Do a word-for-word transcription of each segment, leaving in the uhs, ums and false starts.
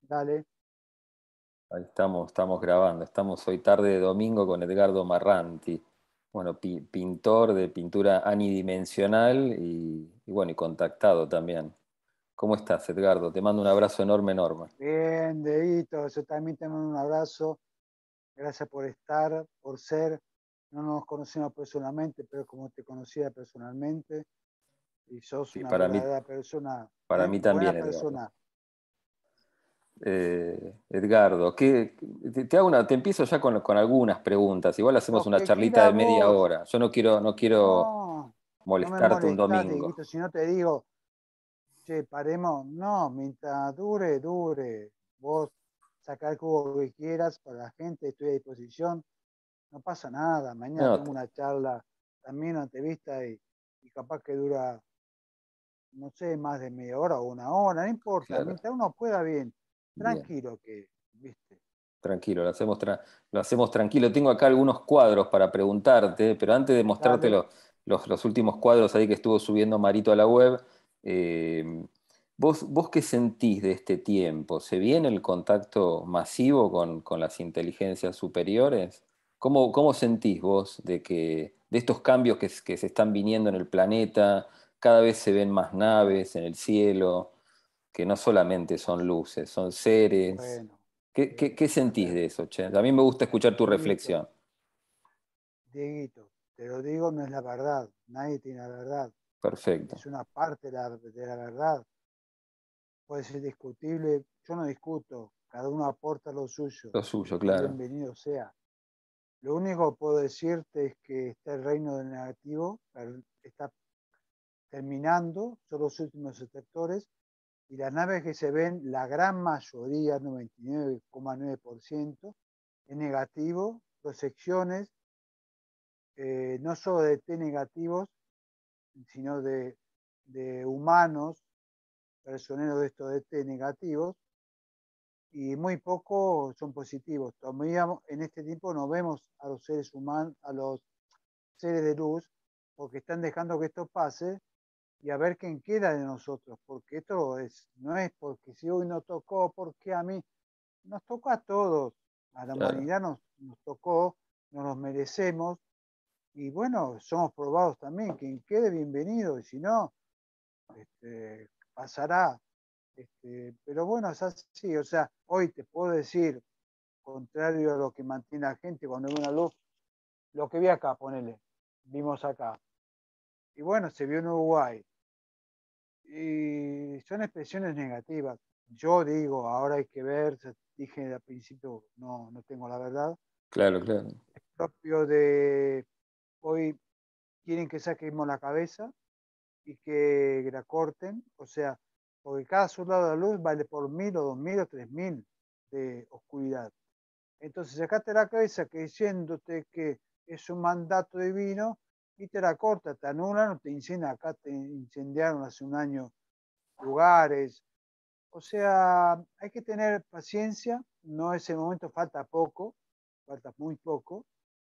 Dale. Ahí estamos, estamos grabando. Estamos hoy tarde de domingo con Edgardo Marranti. Bueno, pi- pintor de pintura anidimensional y, y bueno, y contactado también. ¿Cómo estás, Edgardo? Te mando un abrazo enorme, enorme. Bien, Dedito, yo también te mando un abrazo. Gracias por estar, por ser. No nos conocemos personalmente, pero como te conocía personalmente, y sos Sí, una para mí, verdadera persona, para ¿eh? mí Buena también, Edgardo. persona. Eh, Edgardo, ¿qué- te, te hago una, te empiezo ya con, con algunas preguntas. Igual hacemos Lo una que charlita quiera de media vos. hora. Yo no quiero, no quiero No, no me molestarte un molestás, domingo. Dieguito, si no te digo, che, paremos. No, mientras dure, dure. Vos sacar el jugo que quieras para la gente, estoy a disposición. No pasa nada, mañana No, tengo una charla, también una entrevista y, y capaz que dura, no sé, más de media hora o una hora, no importa, claro, mientras uno pueda bien, bien. tranquilo que, viste. Tranquilo, lo hacemos, tra- lo hacemos tranquilo. Tengo acá algunos cuadros para preguntarte, pero antes de mostrarte Dale. los, los- los últimos cuadros ahí que estuvo subiendo Marito a la web, eh, ¿vos, vos qué sentís de este tiempo? ¿Se viene el contacto masivo con, con las inteligencias superiores? ¿Cómo, cómo sentís vos de que, de estos cambios que, s- que se están viniendo en el planeta? Cada vez se ven más naves en el cielo, que no solamente son luces, son seres. Bueno, ¿Qué, qué- eh, qué a sentís ver, de eso, che? A mí me gusta escuchar tu Dieguito, reflexión. Dieguito, te lo digo, no es la verdad, nadie tiene la verdad, Perfecto. es una parte de la, de la verdad, puede ser discutible, yo no discuto, cada uno aporta lo suyo Lo suyo, y claro. bienvenido sea. Lo único que puedo decirte es que está el reino del negativo, está terminando, son los últimos sectores, y las naves que se ven, la gran mayoría, noventa y nueve coma nueve por ciento, es negativo, proyecciones, eh, no solo de T negativos, sino de, de humanos, personeros de estos de T negativos, y muy poco son positivos. Todavía en este tiempo no vemos a los seres humanos, a los seres de luz, porque están dejando que esto pase y a ver quién queda de nosotros, porque esto es, no es porque si hoy nos tocó, porque a mí, nos tocó a todos, a la Claro, humanidad nos, nos tocó, nos los merecemos, y bueno, somos probados también, quien quede bienvenido, y si no, este, pasará, este, pero bueno, es así, o sea, hoy te puedo decir, contrario a lo que mantiene la gente cuando ve una luz, lo que vi acá, ponele, vimos acá, y bueno, se vio en Uruguay, y son expresiones negativas. Yo digo, ahora hay que ver, dije al principio, no, no tengo la verdad. claro, claro. Es propio de hoy quieren que saquemos la cabeza y que la corten, o sea, porque cada soldado de la luz vale por mil o dos mil o tres mil de oscuridad. Entonces, sacaste la cabeza que diciéndote que es un mandato divino y te la corta, te anulan o te incendian. Acá te incendiaron hace un año lugares. O sea, hay que tener paciencia, no es el momento, falta poco, falta muy poco,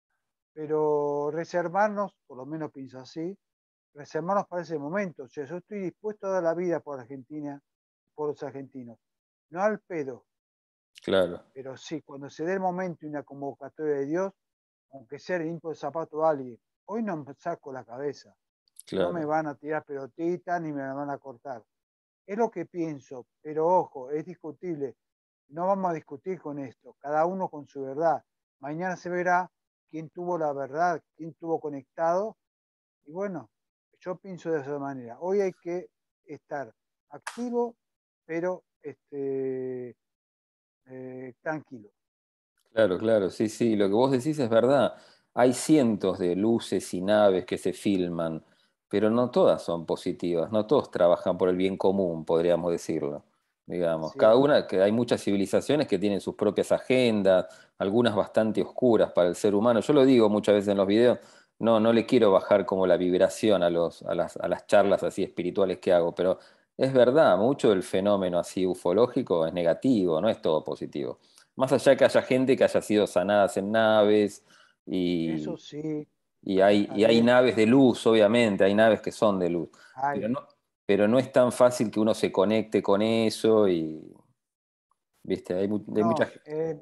pero reservarnos, por lo menos pienso así, reservarnos para ese momento. O sea, yo estoy dispuesto a dar la vida por Argentina, por los argentinos, no al pedo, Claro, pero sí, cuando se dé el momento y una convocatoria de Dios, aunque sea el limpio de zapato a alguien, hoy no me saco la cabeza, no me claro. van a tirar pelotitas ni me la van a cortar. Es lo que pienso, pero ojo, es discutible. No vamos a discutir con esto, cada uno con su verdad. Mañana se verá quién tuvo la verdad, quién tuvo conectado. Y bueno, yo pienso de esa manera. Hoy hay que estar activo, pero este, eh, tranquilo. Claro, claro, sí, sí, lo que vos decís es verdad. Hay cientos de luces y naves que se filman, pero no todas son positivas, no todos trabajan por el bien común, podríamos decirlo. Digamos, cada Cierto. una, que hay muchas civilizaciones que tienen sus propias agendas, algunas bastante oscuras para el ser humano. Yo lo digo muchas veces en los videos, no, no le quiero bajar como la vibración a los, a las, a las charlas así espirituales que hago, pero es verdad, mucho del fenómeno así ufológico es negativo, no es todo positivo. Más allá que haya gente que haya sido sanadas en naves Eso y, sí, y eso hay, está y hay bien. naves de luz, obviamente, hay naves que son de luz, pero Hay, no, pero no es tan fácil que uno se conecte con eso y ¿viste? Hay, mu- hay mucha No, gente. eh,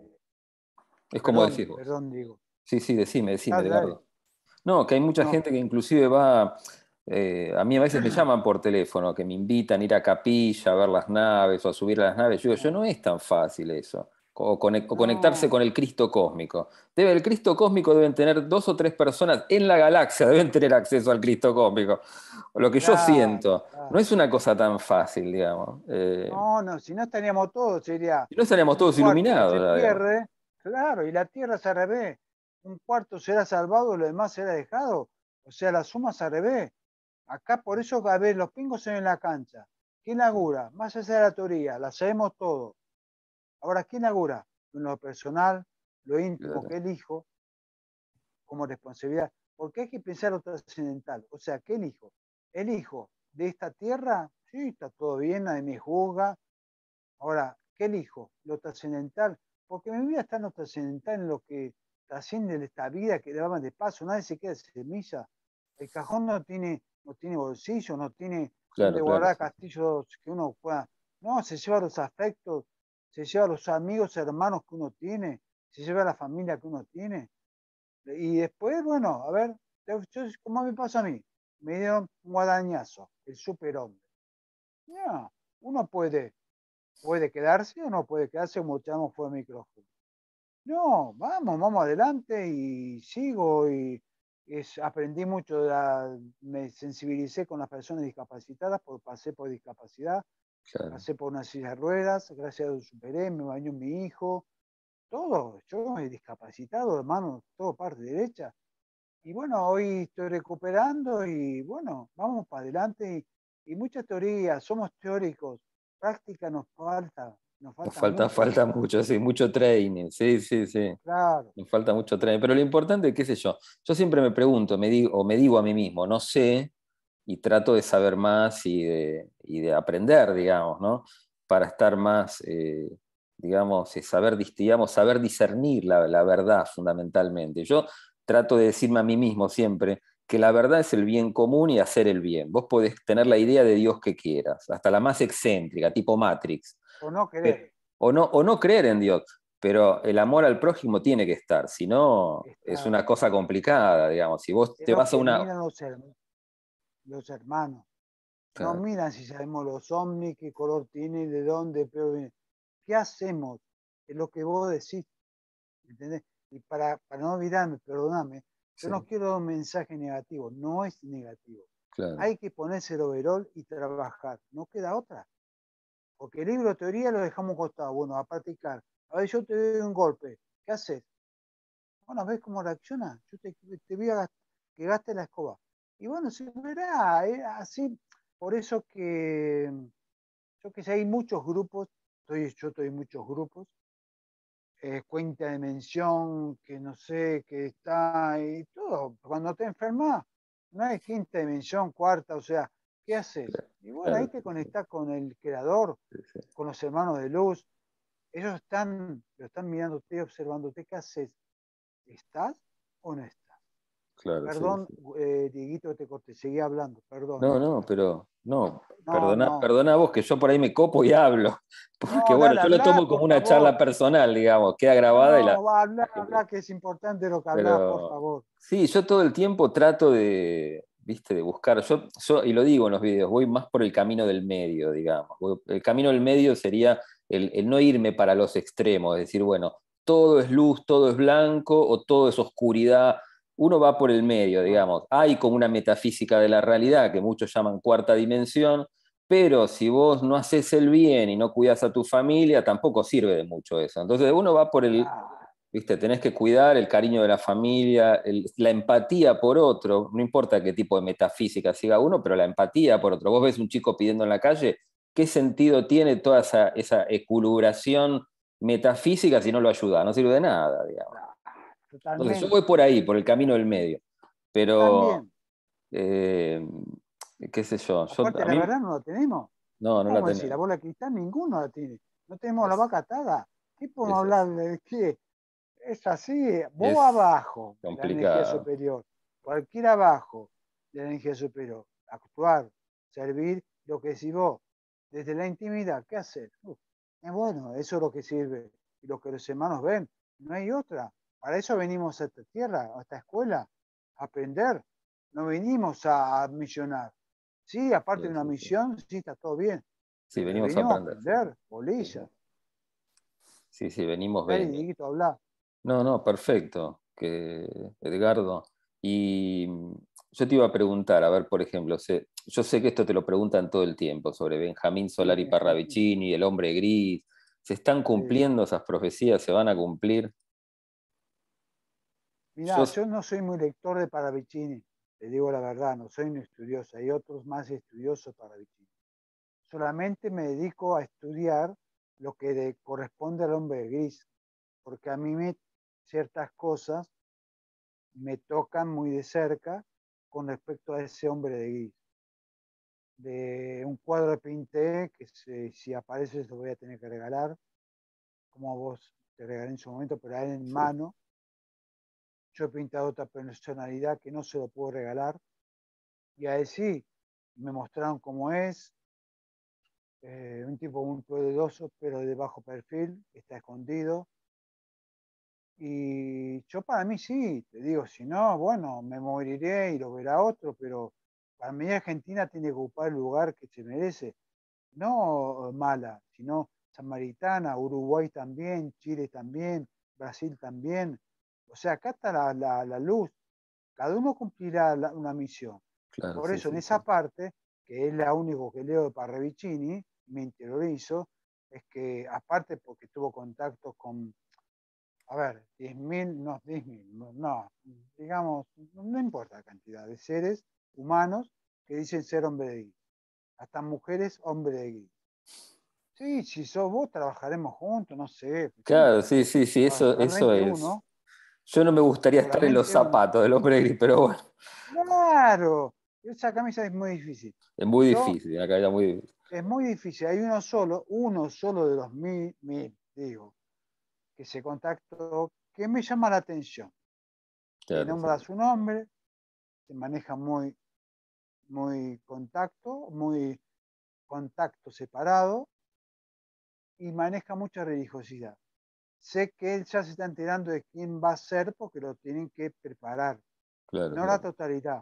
Es como perdón, decís vos. perdón, digo. Sí, sí, decime, decime, Dale, dale. Edgardo. No, que hay mucha No, gente que inclusive va, eh, a mí a veces me llaman por teléfono, que me invitan a ir a Capilla, a ver las naves o a subir a las naves. Yo digo, yo no no, es tan fácil eso. O, conec- o conectarse con no, el Cristo cósmico. Debe, el Cristo cósmico deben tener dos o tres personas en la galaxia, deben tener acceso al Cristo cósmico. Lo que yo claro, siento, no claro. es una cosa tan fácil, digamos. Eh, No, no, si no estaríamos todos, sería si no estaríamos un todos cuarto que iluminados, se ya, digamos. pierde, claro, y la tierra es al revés. Un cuarto será salvado, lo demás será dejado. O sea, la suma es al revés. Acá por eso, a ver, los pingos se ven en la cancha. ¿Quién labura? Más allá de la teoría, la sabemos todo. Ahora, ¿quién labura? En lo personal, lo íntimo Claro, que elijo como responsabilidad. Porque hay que pensar lo trascendental. O sea, ¿qué elijo? ¿Elijo de esta tierra? Sí, está todo bien, nadie me juzga. Ahora, ¿qué elijo? Lo trascendental. Porque mi vida está en lo trascendental, en lo que trasciende de esta vida que le daban de paso. Nadie se queda de semilla. El cajón no tiene, no tiene bolsillo, no tiene donde claro, claro, guardar sí. castillos que uno pueda. No, se lleva los afectos, se lleva los amigos, hermanos que uno tiene, se lleva la familia que uno tiene. Y después, bueno, a ver, yo, ¿cómo me pasa a mí? Me dieron un guadañazo, el superhombre. Ya, uno puede puede quedarse o no puede quedarse como echamos fue el micrófono. No, vamos, vamos adelante y sigo y es, aprendí mucho, de la- me sensibilicé con las personas discapacitadas, porque pasé por discapacidad, Claro. pasé por una silla de ruedas, gracias a Dios superé, me bañó mi hijo, todo, yo he discapacitado, hermano, todo parte derecha. Y bueno, hoy estoy recuperando y bueno, vamos para adelante y, y mucha teoría, somos teóricos, práctica nos falta, nos Nos falta falta, mucho, falta mucho, sí, mucho training, sí, sí, sí. claro. Nos falta mucho training. Pero lo importante, qué sé yo, yo siempre me pregunto, me digo, o me digo a mí mismo, no sé, y trato de saber más y de, y de aprender, digamos, ¿no? Para estar más, eh, digamos, eh, saber, dis- digamos, saber discernir la, la verdad fundamentalmente. Yo trato de decirme a mí mismo siempre que la verdad es el bien común y hacer el bien. Vos podés tener la idea de Dios que quieras, hasta la más excéntrica, tipo Matrix, O no querer, pero- o no, o no creer en Dios, pero el amor al prójimo tiene que estar, si no es está, una cosa complicada, digamos. Si vos es te lo vas a que una... miran los, her- los hermanos. No Claro, miran si sabemos los ovnis, qué color tiene, de dónde, pero viene. ¿Qué hacemos? Es lo que vos decís, ¿entendés? Y para, para no olvidarme, perdóname, yo sí, no quiero un mensaje negativo, no es negativo. claro, Hay que ponerse el overol y trabajar, no queda otra. Porque el libro de teoría lo dejamos costado, bueno, a practicar. A ver, yo te doy un golpe, ¿qué haces? Bueno, ¿ves cómo reacciona? Yo te, te voy a gast- que gaste la escoba. Y bueno, se verá, ¿eh? Así, por eso que yo que sé, hay muchos grupos, estoy, yo estoy en muchos grupos, eh, cuenta dimensión, que no sé, que está y todo. Cuando te enfermas, no hay quinta dimensión, cuarta, o sea, ¿qué haces? claro, Y bueno, ahí claro, te sí, sí, conectás con el creador, sí, sí, con los hermanos de luz. Ellos están, lo están mirándote, observándote, ¿qué haces? ¿Estás o no estás? claro, sí, Perdón, sí. eh, Dieguito, te corté, seguí hablando, perdón, No, eh. no, pero no, No, perdona, no, perdona vos que yo por ahí me copo y hablo, porque no, bueno, dale, yo lo habla, tomo como por una charla favor. personal, digamos, queda No, grabada y la... no, habla, la gente- habla, que es importante lo que hablas, por Pero favor. sí, yo todo el tiempo trato de, viste, de buscar, yo, yo, y lo digo en los videos, voy más por el camino del medio, digamos. Voy- el camino del medio sería el, el no irme para los extremos, es decir, bueno, todo es luz, todo es blanco o todo es oscuridad. Uno va por el medio, No, digamos. Hay como una metafísica de la realidad que muchos llaman cuarta dimensión, pero si vos no haces el bien y no cuidas a tu familia, tampoco sirve de mucho eso. Entonces uno va por el, ah, ¿viste? Tenés que cuidar el cariño de la familia, el- la empatía por otro, no importa qué tipo de metafísica siga uno, pero la empatía por otro. Vos ves un chico pidiendo en la calle, ¿qué sentido tiene toda esa, esa equilibración metafísica si no lo ayuda? No sirve de nada, digamos. ah, Entonces yo voy totalmente. por ahí, por el camino del medio, Yo pero, también. eh, qué sé yo, yo Aparte, a la mí, verdad no la tenemos. no, ¿Qué no la podemos decir? La tenemos. bola de cristal ninguno la tiene. No tenemos la Es, vaca atada. ¿Qué podemos es así, hablar de qué? Es así. Vos es abajo de la energía complicado. superior. Cualquiera abajo de la energía superior. Actuar, servir, lo que decís vos. Desde la intimidad, ¿qué hacer? Uf, Es bueno, eso es lo que sirve y lo que los hermanos ven. No hay otra. Para eso venimos a esta tierra, a esta escuela, a aprender. No venimos a, a misionar. Sí, aparte Sí, de una sí, sí. misión, sí, está todo bien. Sí, Pero venimos a venimos a aprender. Sí, aprender, sí, sí. bolilla. Sí, sí, venimos Dale, bien. Dieguito, habla. No, no, perfecto, que, Edgardo. Y mm, yo te iba a preguntar, a ver, por ejemplo, sé- yo sé que esto te lo preguntan todo el tiempo sobre Benjamín Solari Parravicini, el hombre gris. ¿Se están Sí. cumpliendo esas profecías? ¿Se van a cumplir? Yo, Mirá, yo no soy muy lector de Paravicini, te digo la verdad, no soy un estudioso, hay otros más estudiosos Paravicini. Solamente me dedico a estudiar lo que le corresponde al hombre gris, porque a mí me, ciertas cosas me tocan muy de cerca con respecto a ese hombre de gris. De un cuadro que pinté, que se, si aparece se lo voy a tener que regalar, como a vos te regalé en su momento, pero a él en sí, mano. Yo he pintado otra personalidad que no se lo puedo regalar, y a él sí, me mostraron cómo es, eh, un tipo muy poderoso, pero de bajo perfil, está escondido. Y yo para mí sí, te digo, si no, bueno, me moriré y lo verá otro, pero para mí Argentina tiene que ocupar el lugar que se merece, no mala, sino samaritana, Uruguay también, Chile también, Brasil también. O sea, acá está la, la, la luz, cada uno cumplirá la, una misión. claro, Por sí, eso, en sí, esa sí. parte, que es la único que leo de Parravicini, me interiorizo, es que aparte porque tuvo contactos con, a ver, diez mil, no, diez mil, no, digamos, no importa la cantidad de seres humanos que dicen ser hombre de gris. Hasta mujeres, hombre de gris. Sí, si sos vos, trabajaremos juntos, no sé, sí, Claro, sí, sí, sí, para eso, eso solamente es. uno, Yo no me gustaría estar en los solamente uno. zapatos del hombre gris, pero bueno, Claro, esa camisa es muy difícil. es muy Yo, difícil, acá era muy difícil. es muy difícil, hay uno solo, uno solo de los mil, mil, digo, que se contactó, que me llama la atención, que Claro, sí, nombra su nombre, se maneja muy, muy contacto, muy contacto separado y maneja mucha religiosidad. Sé que él ya se está enterando de quién va a ser porque lo tienen que preparar, claro, no la claro. totalidad.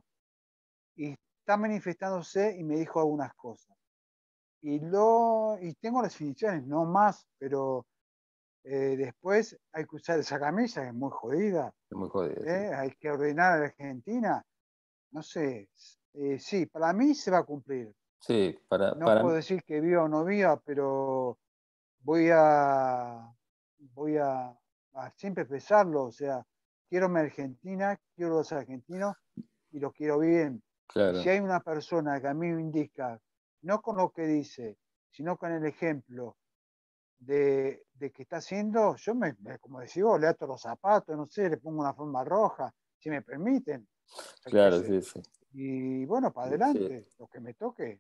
Y está manifestándose y me dijo algunas cosas. Y, lo, y tengo las definiciones, no más, pero eh, después hay que usar esa camisa, que es muy jodida. Es muy jodido, sí. ¿Eh? Hay que ordenar a la Argentina. No sé, eh, sí, para mí se va a cumplir. Sí, para, No para, puedo decir que viva o no viva, pero voy a, voy a, a siempre expresarlo. O sea, quiero mi Argentina, quiero los argentinos y lo quiero bien. Y si claro, hay una persona que a mí me indica, no con lo que dice, sino con el ejemplo de, de que está haciendo, yo me, me como decís vos, le ato los zapatos, no sé, le pongo una forma roja, si me permiten, yo qué claro, sé. sí, sí. Y bueno, para Sí, adelante, lo que me toque.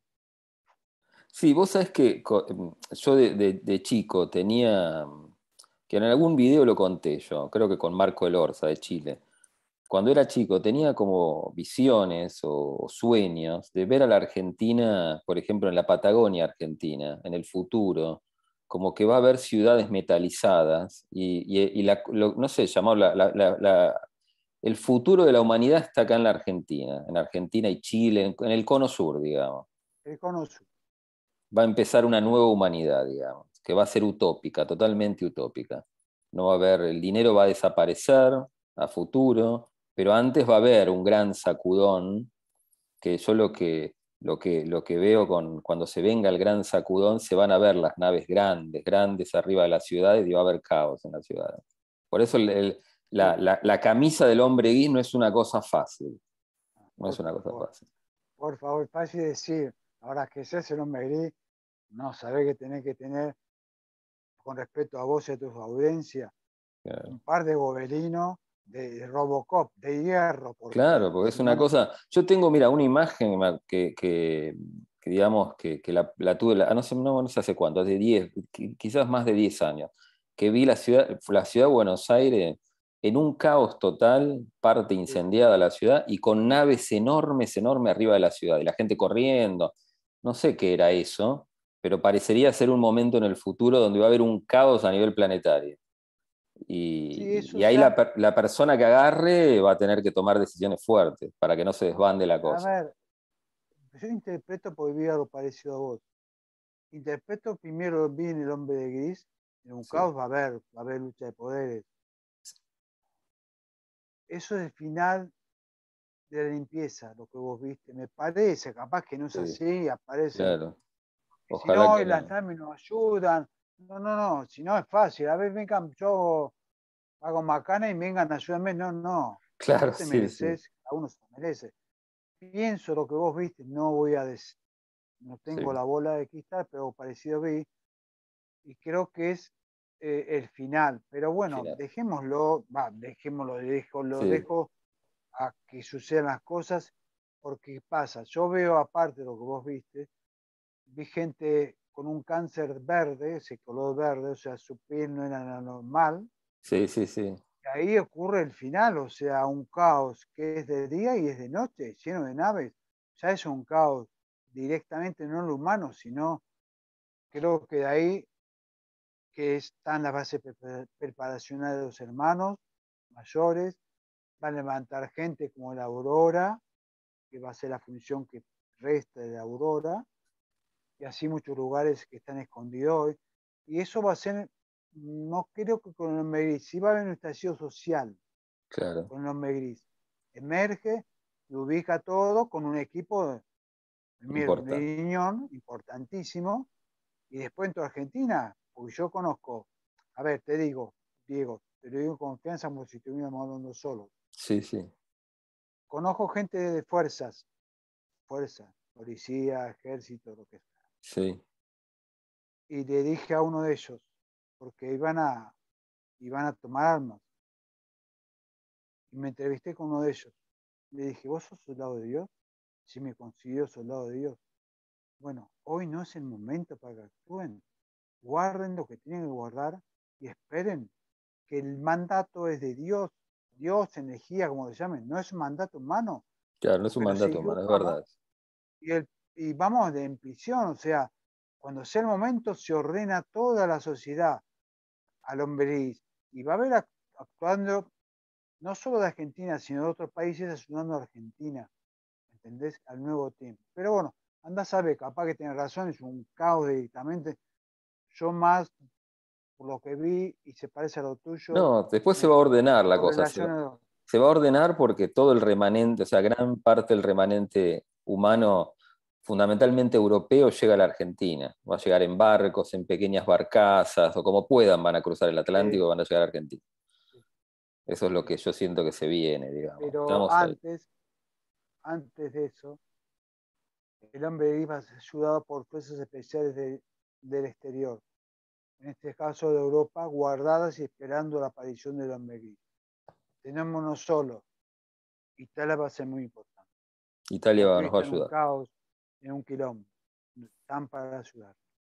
sí, vos sabés que co- yo de, de- de chico tenía, que en algún video lo conté yo, creo que con Marco Elorza de Chile. Cuando era chico tenía como visiones o sueños de ver a la Argentina, por ejemplo, en la Patagonia Argentina, en el futuro, como que va a haber ciudades metalizadas y, y- y la- lo- no sé, llamado la- la- la- la- el futuro de la humanidad está acá en la Argentina, en Argentina y Chile, en, en el cono sur, digamos. El cono sur. Va a empezar una nueva humanidad, digamos, que va a ser utópica, totalmente utópica. No va a haber, el dinero va a desaparecer a futuro, pero antes va a haber un gran sacudón, que yo lo que, lo que, lo que veo con, cuando se venga el gran sacudón, se van a ver las naves grandes, grandes arriba de las ciudades y va a haber caos en las ciudades. Por eso el- el- la, Sí, la, la camisa del hombre gris no es una cosa fácil, no es por una cosa favor, fácil. por favor, fácil decir, ahora que seas el hombre gris, no sabés que tenés que tener, con respeto a vos y a tu audiencia, un par de gobelinos de, de Robocop, de hierro, Claro, porque porque es si una no, cosa. Yo tengo, mira, una imagen que, que- que digamos, que, que la, la tuve, la- no sé, no, no sé hace cuánto, hace diez, qui- quizás más de diez años, que vi la ciudad, la ciudad de Buenos Aires en un caos total, parte sí, incendiada la ciudad, y con naves enormes, enormes arriba de la ciudad, y la gente corriendo. No sé qué era eso, pero parecería ser un momento en el futuro donde va a haber un caos a nivel planetario. Sí, Y, eso y ahí la, ya, per- la persona que agarre va a tener que tomar decisiones fuertes para que no se desbande la a cosa. ver, yo interpreto porque vi algo parecido a vos. Interpreto primero vi en el hombre de gris, en un Sí, caos va a haber, va a haber lucha de poderes. Eso es el final de la limpieza, lo que vos viste. Me parece, capaz que no es sí, así, aparecen. claro. Y si Ojalá no, que y las no. naves nos ayudan. No, no, no, si no es fácil. A ver, vengan, yo hago macana y vengan a ayudarme. No, no. Claro, Vos te sí, sí, mereces, a uno se merece. Pienso lo que vos viste, no voy a decir, no tengo sí, la bola de cristal, pero parecido vi, y creo que es eh, el final. Pero bueno, final. dejémoslo, va, dejémoslo, dejo, lo Sí, dejo a que sucedan las cosas, porque pasa, yo veo aparte de lo que vos viste, vi gente con un cáncer verde, ese color verde, o sea, su piel no era la normal, sí, sí, sí, y ahí ocurre el final, o sea, un caos que es de día y es de noche, lleno de naves, ya es un caos directamente no en lo humano, sino creo que de ahí que están las bases preparacionales de los hermanos mayores, van a levantar gente como la Aurora, que va a ser la función que resta de la Aurora, y así muchos lugares que están escondidos hoy. Y eso va a ser, no creo que con el hombre gris, sí va a haber un estallido social claro. con el hombre gris. Emerge y ubica todo con un equipo, mira, un Importante. riñón importantísimo, y después entro a Argentina, porque yo conozco, a ver, te digo, Diego, te lo digo con confianza como si estuviéramos hablando solo. Sí, sí, Conozco gente de fuerzas, fuerza, policía, ejército, lo que sea. sí, Y le dije a uno de ellos, porque iban a, iban a tomar armas, y me entrevisté con uno de ellos. Le dije, ¿vos sos soldado de Dios? Sí, me considero soldado de Dios. Bueno, hoy no es el momento para que actúen. Guarden lo que tienen que guardar y esperen que el mandato es de Dios. Dios, energía, como le llamen, no es un mandato humano. claro, no es un Pero si mandato Dios humano, es ama, verdad. y, el, y vamos de en prisión, o sea, cuando sea el momento se ordena toda la sociedad al hombre y va a haber actuando no solo de Argentina, sino de otros países ayudando a Argentina, ¿entendés? Al nuevo tiempo. Pero bueno, anda a saber, capaz que tiene razón, es un caos directamente. Yo más, por lo que vi, y se parece a lo tuyo, No, después se me, va a ordenar la lo cosa. Se va, relaciono. se va a ordenar porque todo el remanente, o sea, gran parte del remanente humano, fundamentalmente europeo, llega a la Argentina. Va a llegar en barcos, en pequeñas barcazas, o como puedan, van a cruzar el Atlántico, Sí, van a llegar a Argentina. sí, Eso es lo sí. que yo siento que se viene, digamos. Pero Estamos ahí. antes, antes de eso, el hombre iba ayudado por fuerzas especiales de, del exterior, en este caso de Europa, guardadas y esperando la aparición del hombre gris. Tenemos uno solo, Italia va a ser muy importante, Italia porque va- hoy nos va a está en un ayudar. caos, en un quilombo, están para ayudar.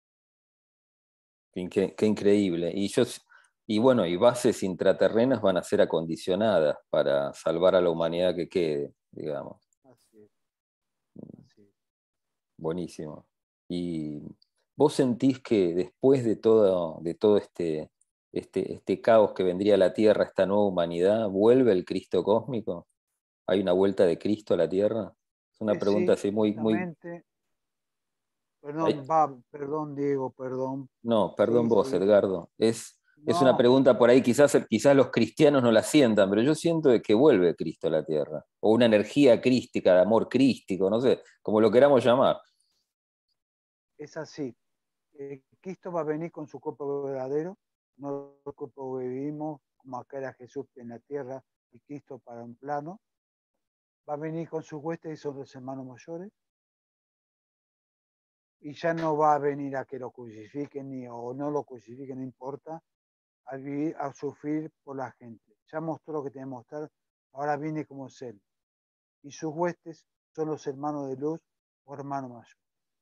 Qué, qué- qué increíble. Y yo, y bueno, y bases intraterrenas van a ser acondicionadas para salvar a la humanidad que quede, digamos. Así es, así es. Buenísimo. ¿Y vos sentís que después de todo, de todo este, este, este caos que vendría a la Tierra, esta nueva humanidad, vuelve el Cristo cósmico? ¿Hay una vuelta de Cristo a la Tierra? Es una Eh, pregunta sí, así muy, muy... justamente, ¿Hay? perdón, va, perdón, Diego, perdón. No, perdón Sí, vos, sí. Edgardo. Es, es una No, pregunta por ahí, quizás, quizás los cristianos no la sientan, pero yo siento de que vuelve Cristo a la Tierra. O una energía crística, de amor crístico, no sé, como lo queramos llamar. es así. Eh, Cristo va a venir con su cuerpo verdadero, no el cuerpo que vivimos, como acá era Jesús en la tierra y Cristo para un plano. Va a venir con sus huestes y son los hermanos mayores. Y ya no va a venir a que lo crucifiquen ni o no lo crucifiquen, no importa, a vivir, a sufrir por la gente. Ya mostró lo que tiene que mostrar, ahora viene como ser. Y sus huestes son los hermanos de luz o hermano mayor.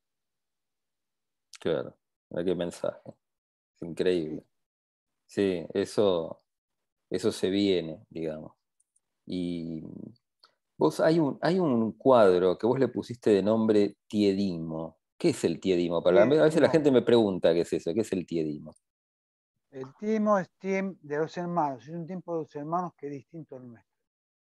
Claro, mira qué mensaje. Es Sí, increíble. Sí, eso, eso se viene, digamos. Y vos hay un, hay un cuadro que vos le pusiste de nombre Tiedimo, ¿Qué es el tiedimo? Para la- a veces la Tiedimo. gente me pregunta qué es eso, ¿qué es el tiedimo? El tiempo es tiempo de los hermanos, es un tiempo de los hermanos que es distinto al nuestro.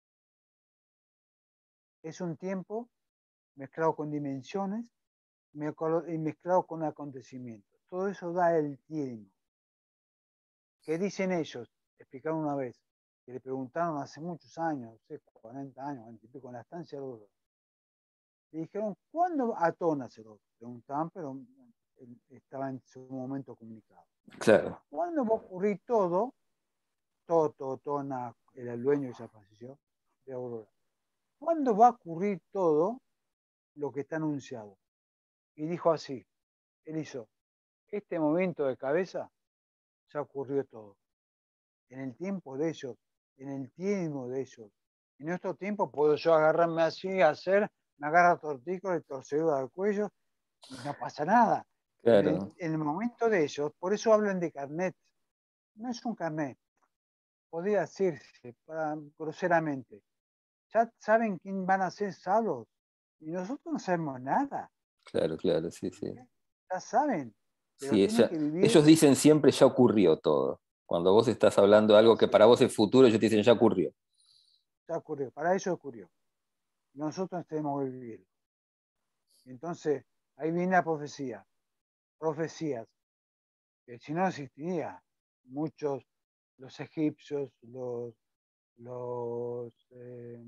Es un tiempo mezclado con dimensiones y mezclado con acontecimientos. Todo eso da el tiempo. ¿Qué dicen ellos? Explicaron una vez, que le preguntaron hace muchos años, no sé, cuarenta años, veinte y pico, en la estancia de Lourdes. Le dijeron, ¿cuándo Atona se lo preguntaban, pero estaba en su momento comunicado? Claro, ¿Cuándo va a ocurrir todo? Toto, Tona, era el dueño de esa posición de Aurora. ¿Cuándo va a ocurrir todo lo que está anunciado? Y dijo así, él hizo, este momento de cabeza ya ocurrió todo. En el tiempo de ellos, en el tiempo de ellos. En nuestro tiempo puedo yo agarrarme así, hacer, me agarra tortícolis, el torcedura del cuello y no pasa nada. En el, claro, en el momento de ellos, por eso hablan de carnet. No es un carnet, podría decirse para, groseramente. Ya saben quién van a ser salvos y nosotros no sabemos nada. claro, claro, sí, sí. Ya saben, pero Sí, tienen ella- que vivir. ellos dicen siempre ya ocurrió todo. Cuando vos estás hablando de algo que Sí, para vos es futuro, ellos te dicen ya ocurrió. ya ocurrió, para eso ocurrió. Nosotros tenemos que vivir. Entonces, ahí viene la profecía. Profecías, que si no existiría, muchos, los egipcios, los, los eh,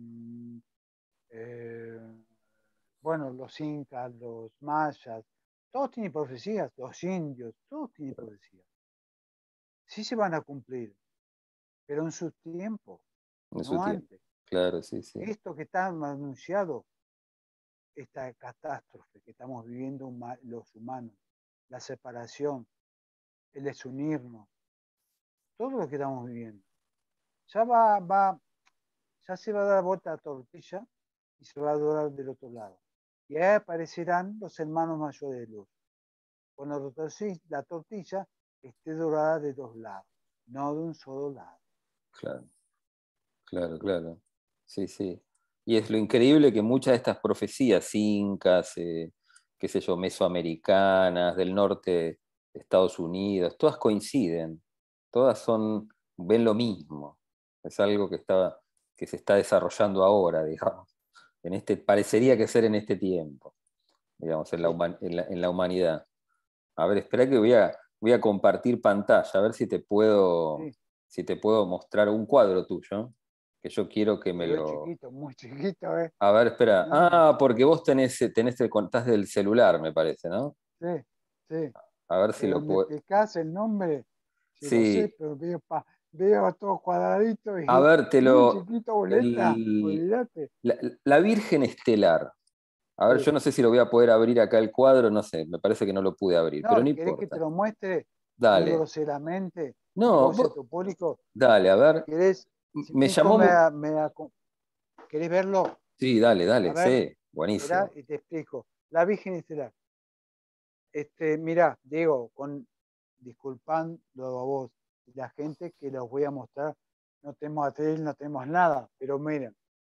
eh, bueno, los incas, los mayas, todos tienen profecías, los indios, todos tienen profecías. Sí se van a cumplir, pero en su tiempo, En su no tiempo. antes. Claro, sí, sí. Esto que está anunciado, esta catástrofe que estamos viviendo los humanos, la separación, el desunirnos, todo lo que estamos viviendo, ya va, va, ya se va a dar vuelta a la tortilla y se va a dorar del otro lado. Y ahí aparecerán los hermanos mayores de luz. Cuando la tortilla esté dorada de dos lados, no de un solo lado. Claro, claro, claro. Sí, sí. Y es lo increíble que muchas de estas profecías incas, eh, qué sé yo, mesoamericanas, del norte de Estados Unidos, todas coinciden. Todas son, ven lo mismo. Es algo que está, que se está desarrollando ahora, digamos. En este, parecería que ser en este tiempo, digamos, en la, Sí, human- en la, en la humanidad. A ver, espera que voy a, voy a compartir pantalla, a ver si te puedo, sí, si te puedo mostrar un cuadro tuyo, que yo quiero que me lo veo lo... chiquito, muy chiquito, ¿eh? A ver, espera. No, no. Ah, porque vos tenés, tenés el contás del celular, me parece, ¿no? Sí, sí. A ver si Pero lo me puedo... explicás el nombre, si lo sé, Sí, pero veo, pa, veo todo cuadradito a y ver, te muy lo... chiquito, boleta, el- olvídate. la, la Virgen Estelar. A ver, Sí. yo no sé si lo voy a poder abrir acá el cuadro, no sé, me parece que no lo pude abrir, pero No, no ¿querés que te importa. lo muestre muy Dale. groseramente a No, vos y a vos- tu público? dale, a ver. ¿Querés? Si Me Pico llamó... me, mu- me, ¿querés verlo? Sí, dale, A dale, ver, sí, esperá buenísimo. y te explico. La Virgen Estelar. Este, mirá, Diego, con disculpando a vos y la gente que los voy a mostrar, no tenemos atril, no tenemos nada, pero miren,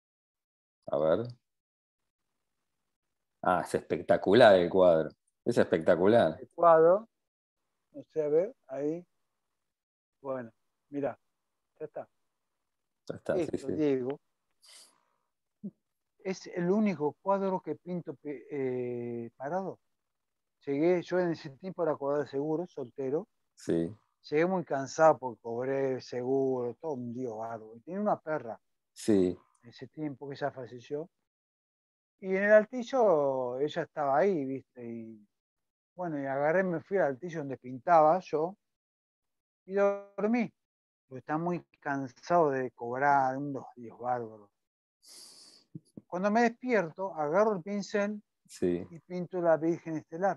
A ver. Ah, es espectacular el cuadro. Es espectacular. el cuadro, no sé, a ver, ahí, bueno, mirá, ya está. Ya está, sí, Esto, sí. Diego, es el único cuadro que pinto eh, parado. Llegué, yo en ese tiempo era cobrador de seguro, soltero, Sí, llegué muy cansado porque cobré seguro, todo un lío bárbaro. Y tenía una perra sí, en ese tiempo que ya falleció. Y en el altillo ella estaba ahí, ¿viste? Y bueno, y agarré, me fui al altillo donde pintaba yo y dormí. Porque estaba muy cansado de cobrar unos días bárbaros. Cuando me despierto, agarro el pincel sí, y pinto la Virgen Estelar.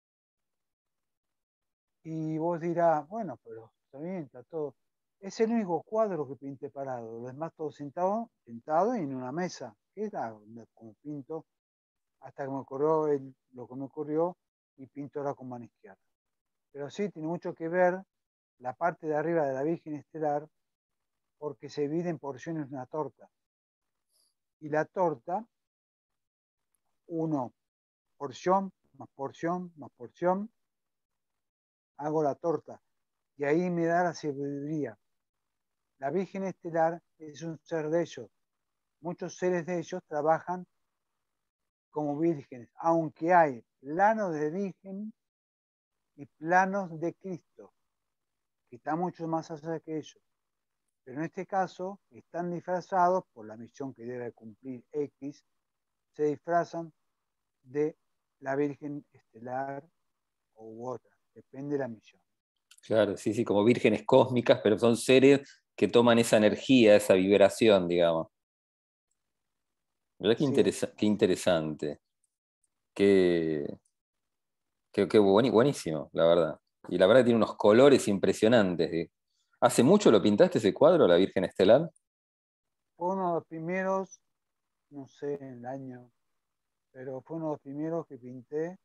Y vos dirás, bueno, pero está bien, está todo. Es el único cuadro que pinté parado. Los demás todos sentados, sentado y en una mesa. Que era como pinto hasta que me ocurrió el, lo que me ocurrió y pinto ahora con mano izquierda. Pero sí, tiene mucho que ver la parte de arriba de la Virgen Estelar porque se divide en porciones una torta. Y la torta, uno, porción más porción, más porción, hago la torta. Y ahí me da la sabiduría. La Virgen Estelar es un ser de ellos. Muchos seres de ellos trabajan como vírgenes, aunque hay planos de virgen y planos de Cristo, que está mucho más allá que ellos. Pero en este caso están disfrazados por la misión que debe cumplir X, se disfrazan de la Virgen Estelar u otra, depende de la misión. Claro, sí, sí, como vírgenes cósmicas, pero son seres que toman esa energía, esa vibración, digamos. ¿Verdad? Qué, Así es. interesa qué interesante. Qué, qué, qué bueni- buenísimo, la verdad. Y la verdad que tiene unos colores impresionantes. ¿Hace mucho lo pintaste ese cuadro, la Virgen Estelar? Fue uno de los primeros, no sé el año, pero fue uno de los primeros que pinté.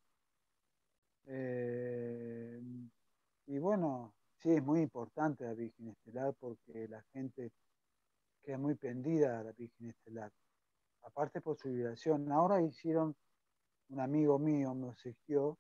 Eh, y bueno, sí, es muy importante la Virgen Estelar porque la gente queda muy prendida a la Virgen Estelar. Aparte por su vibración. Ahora hicieron, un amigo mío me obsequió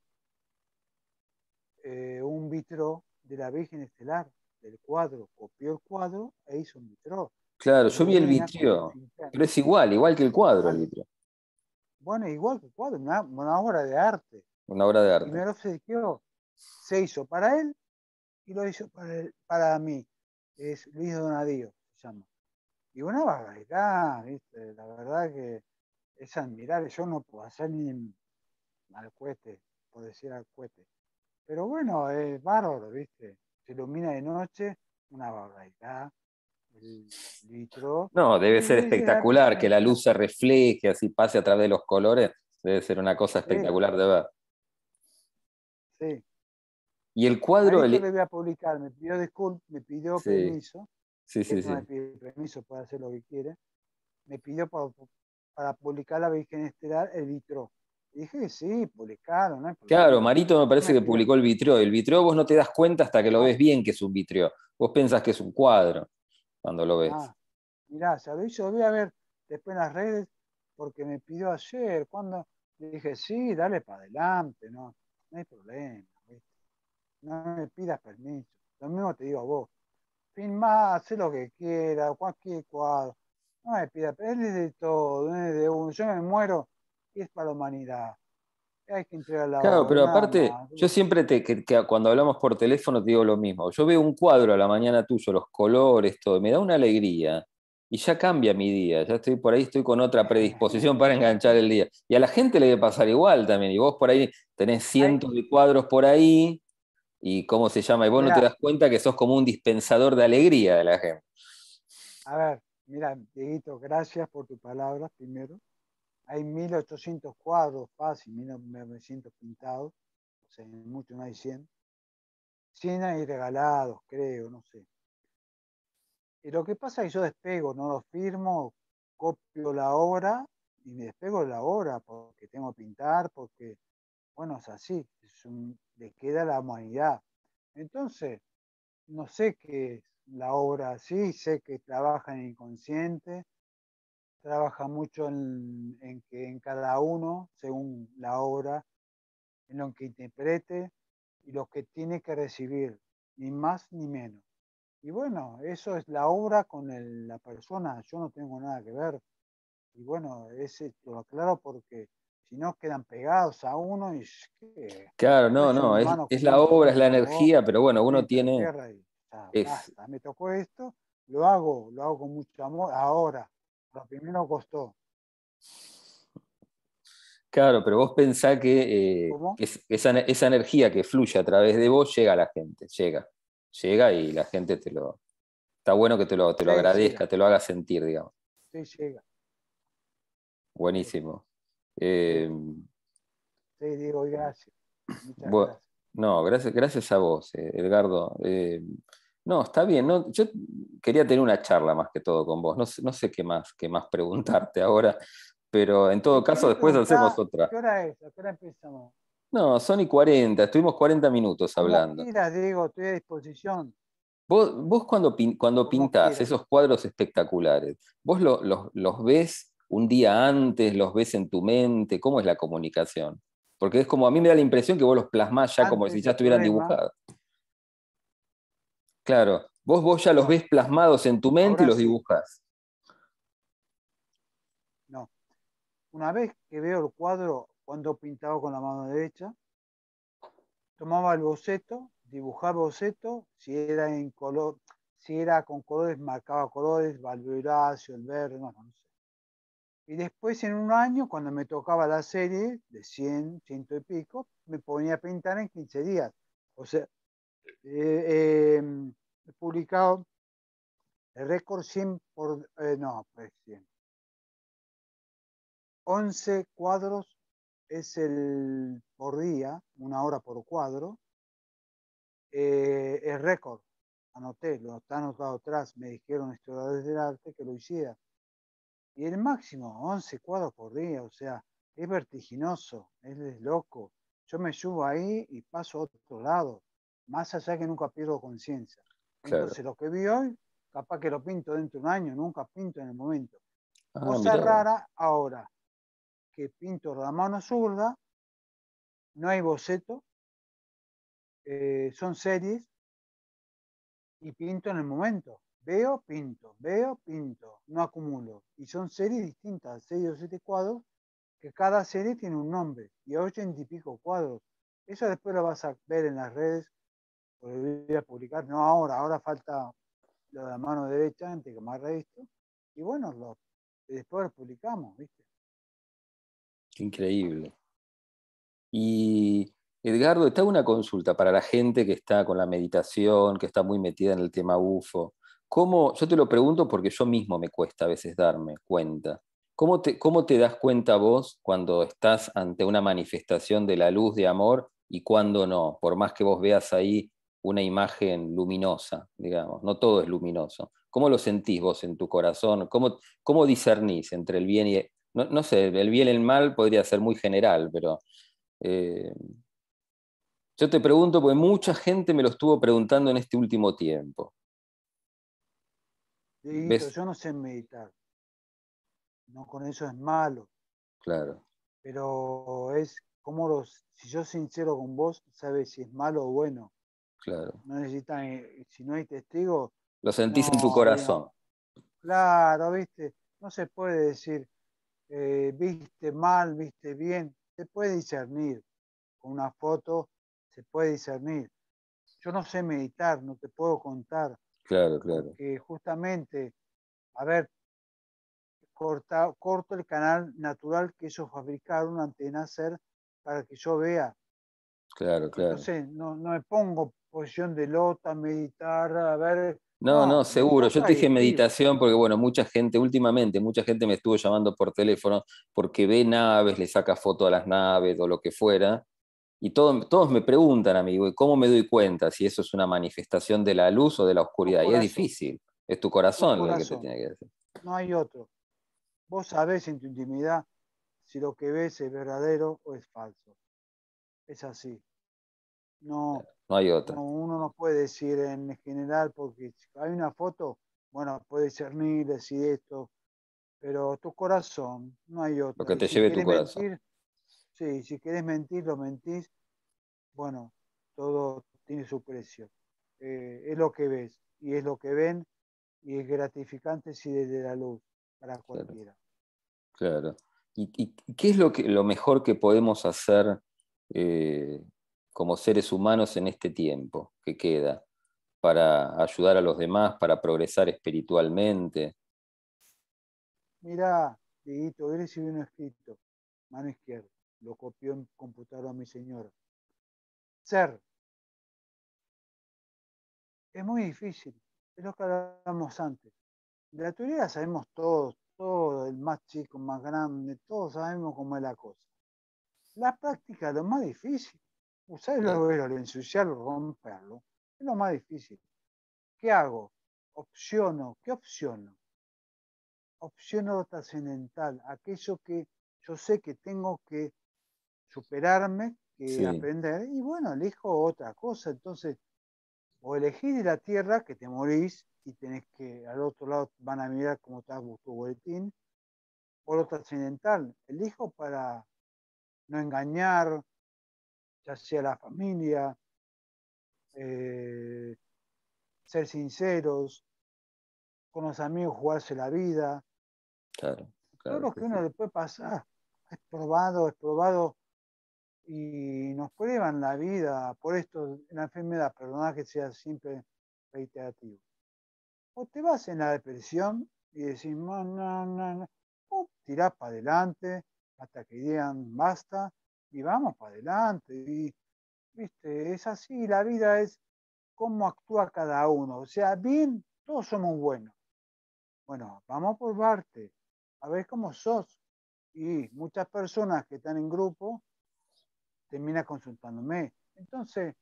eh, un vitro de la Virgen Estelar, del cuadro. Copió el cuadro e hizo un vitro. Claro, yo vi el Ilumina con luz vitrio, interna. pero es igual, igual que el cuadro el Igual. vitrio. Bueno, igual que el cuadro, una, una obra de arte. Una obra de Y arte. me lo obsequió. Se hizo para él y lo hizo para, él, para mí. Es Luis Donadío, se llama. Y una barbaridad, ¿viste? La verdad que es admirable. Yo no puedo hacer ni al cohete, por decir al cohete. Pero bueno, es bárbaro, ¿viste? Se ilumina de noche, una barbaridad. El litro. No, debe Y ser es la espectacular Virgen que la Estelar. luz se refleje, así pase a través de los colores. Debe ser una cosa Sí, espectacular de ver. sí. Y el cuadro, Marito el... le voy a publicar, me pidió disculpas, me pidió sí, permiso. sí, sí, Él no sí. me pide permiso, puede hacer lo que quiere. Me pidió para, para publicar la Virgen Estelar el vitro. Y dije que sí, publicarlo, no hay Claro, problema. Marito me No parece me que pidió. publicó el vitreo. El vitreo vos no te das cuenta hasta que lo ves Ah, bien que es un vitreo. Vos pensás que es un cuadro cuando lo ves. ah, mirá, ¿sabéis? Yo lo voy a ver después en las redes porque me pidió ayer. Cuando le dije, sí, dale para adelante, no, no hay problema. ¿Viste? No me pidas permiso. Lo mismo te digo a vos. Filmá, haz lo que quiera, cualquier cuadro. No me pidas, él es de todo, él es de uno. Yo me muero y es para la humanidad. Hay que entregar la Claro, obra, pero nada aparte, más. yo siempre te, que, que cuando hablamos por teléfono te digo lo mismo. Yo veo un cuadro a la mañana tuyo, los colores, todo, me da una alegría y ya cambia mi día. Ya estoy por ahí, estoy con otra predisposición para enganchar el día. Y a la gente le debe pasar igual también. Y vos por ahí tenés Hay, cientos de cuadros por ahí y cómo se llama, y vos no te mirá, das cuenta que sos como un dispensador de alegría de la gente. a ver, mira, Dieguito, gracias por tus palabras primero. Hay mil ochocientos cuadros, fácil, mil novecientos pintados, o sea, mucho no hay cien. cien hay regalados, creo, no sé. Y lo que pasa es que yo despego, no lo firmo, copio la obra y me despego de la obra porque tengo que pintar, porque, bueno, es así, es un, le queda a la humanidad. Entonces, no sé qué es la obra, sí, sé que trabaja en el inconsciente, trabaja mucho en, en que en cada uno, según la obra, en lo que interprete y lo que tiene que recibir, ni más ni menos. Y bueno, eso es la obra con el, la persona, yo no tengo nada que ver. Y bueno, ese lo aclaro porque si no quedan pegados a uno y que Claro, no no, es un no, es, humano es la común y obra, es corriente la como vos, energía, pero del bueno, uno planeta tiene... Tierra y ya, Es, basta, me tocó esto, lo hago, lo hago con mucho amor ahora. Lo primero costó. claro, pero vos pensás que, eh, ¿Cómo? que es- esa, esa energía que fluye a través de vos llega a la gente, llega, llega y la gente te lo... Está bueno que te lo, te lo Sí, agradezca, llega, te lo haga sentir, digamos. sí, llega. Sí, Buenísimo. Eh, sí, sí, digo, gracias. Muchas bueno, gracias. no, gracias, gracias a vos, eh, Edgardo. Eh, no, está bien. No, yo quería tener una charla más que todo con vos. No, sé- no sé qué más, qué más preguntarte ahora, pero en todo Si caso querés después hacemos preguntar, otra. ¿qué hora es? ¿A qué hora empezamos? No, son y cuarenta, estuvimos cuarenta minutos Como hablando. quieras, Diego, estoy a disposición. Vos, vos cuando, pin- cuando Como pintás quieras. esos cuadros espectaculares, ¿vos lo- los los ves un día antes, los ves en tu mente? ¿Cómo es la comunicación? Porque es como, a mí me da la impresión que vos los plasmás ya como si Antes ya el estuvieran problema, dibujados. Claro, vos, vos ya los no, ves plasmados en tu mente y ahora los sí, dibujás. no. Una vez que veo el cuadro, cuando pintaba con la mano derecha, tomaba el boceto, dibujaba el boceto, si era en color, si era con colores, marcaba colores, Valveracio, el verde, no, no sé. Y después en un año, cuando me tocaba la serie de cien, ciento y pico, me ponía a pintar en quince días. O sea, eh, eh, he publicado el récord cien por, eh, no, pues cien. once cuadros es el por día, una hora por cuadro, eh, es récord. Anoté, lo está anotado atrás, me dijeron historiadores del arte que lo hiciera. Y el máximo, once cuadros por día, o sea, es vertiginoso, es loco. Yo me subo ahí y paso a otro lado, más allá que nunca pierdo conciencia. Claro. Entonces, lo que vi hoy, capaz que lo pinto dentro de un año, nunca pinto en el momento. Ah, Cosa mirá vos. rara ahora, que pinto la mano zurda, no hay boceto, eh, son series y pinto en el momento. Veo, pinto, veo, pinto, no acumulo. Y son series distintas, seis o siete cuadros, que cada serie tiene un nombre y ochenta y pico cuadros. Eso después lo vas a ver en las redes, porque voy a publicar, no ahora, ahora falta lo de la mano derecha antes que me haga esto. Y bueno, lo, después lo publicamos, ¿viste? Qué increíble. Y Edgardo, te hago una consulta para la gente que está con la meditación, que está muy metida en el tema U F O. ¿Cómo, yo te lo pregunto porque yo mismo me cuesta a veces darme cuenta. ¿Cómo te, cómo te das cuenta vos cuando estás ante una manifestación de la luz de amor y cuando no? Por más que vos veas ahí una imagen luminosa, digamos, no todo es luminoso. ¿Cómo lo sentís vos en tu corazón? ¿Cómo, cómo discernís entre el bien y... No, no sé, el bien y el mal podría ser muy general, pero... Eh, yo te pregunto, porque mucha gente me lo estuvo preguntando en este último tiempo. Dieguito, ¿Ves? yo no sé meditar, no con eso es malo, Claro, pero es como los, si yo sincero con vos, sabes si es malo o bueno. claro. No necesitan, eh, si no hay testigos, Lo sentís en tu no, ahí corazón. no. Claro, viste, no se puede decir, eh, viste mal, viste bien, se puede discernir, con una foto se puede discernir. Yo no sé meditar, no te puedo contar, Claro, claro, porque justamente, a ver, corta, corto el canal natural que ellos fabricaron antes de nacer para que yo vea. claro, claro. Entonces, no, no me pongo posición de lota, meditar, a ver, No, no, no, me seguro. Yo toca te y dije escribo. meditación porque, bueno, mucha gente, últimamente, mucha gente me estuvo llamando por teléfono porque ve naves, le saca foto a las naves o lo que fuera. Y todo- todos me preguntan, amigo, ¿y cómo me doy cuenta si eso es una manifestación de la luz o de la Tu oscuridad? Y es corazón, difícil. Es tu tu corazón el que te corazón, tiene que decir. no hay otro. Vos sabés en tu intimidad si lo que ves es verdadero o es falso. Es así. No, No hay otra. no, uno no puede decir en general porque si hay una foto, bueno, puede discernir, decir esto, pero tu corazón, no hay Lo otra. que Y te si lleve tu querés corazón. mentir, sí, si querés mentir, lo mentís, bueno, todo tiene su precio. Eh, es lo que ves y es lo que ven y es gratificante si desde la luz para Claro. cualquiera. Claro. ¿Y, y qué es lo que, lo mejor que podemos hacer eh, como seres humanos en este tiempo que queda para ayudar a los demás, para progresar espiritualmente? Mirá, Dieguito, hoy recibí un escrito, mano izquierda, lo copió en computadora a mi señora. Ser, es muy difícil, es lo que hablábamos antes. De la teoría sabemos todos, todo, el más chico, el más grande, todos sabemos cómo es la cosa. La práctica es lo más difícil. Eh, Usarlo, verlo, ensuciarlo, romperlo, es lo más difícil. ¿Qué hago? Opciono, ¿qué opciono? Opciono lo trascendental, aquello que yo sé que tengo que superarme, que sí, aprender, y bueno, elijo otra cosa. Entonces, o elegís de la tierra, que te morís y tenés que, al otro lado van a mirar cómo está tu boletín, o lo trascendental, elijo para no engañar, ya sea la familia, eh, ser sinceros, con los amigos jugarse la vida, Claro, todo claro, lo sí, que sí. uno le puede pasar, es probado, es probado y nos prueban la vida por esto, la enfermedad, perdona que sea siempre reiterativo. O te vas en la depresión y decís, no, no, no, no. O tirás para adelante hasta que digan basta y vamos para adelante. Y, viste, es así, la vida es cómo actúa cada uno. O sea, bien, todos somos buenos. Bueno, vamos por parte, a ver cómo sos. Y muchas personas que están en grupo terminan consultándome. Entonces,